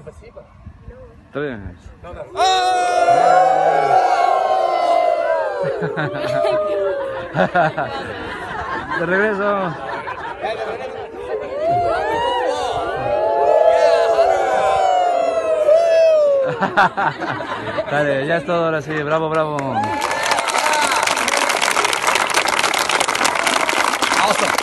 спасибо. Tres. No, no. De regreso. Dale, ya es todo ahora sí, bravo, bravo. Awesome.